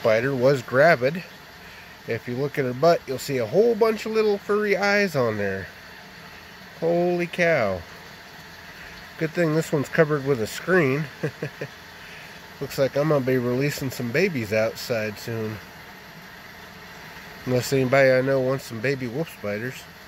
spider was gravid. If you look at her butt, you'll see a whole bunch of little furry eyes on there. Holy cow. Good thing this one's covered with a screen. Looks like I'm going to be releasing some babies outside soon. Unless anybody I know wants some baby wolf spiders.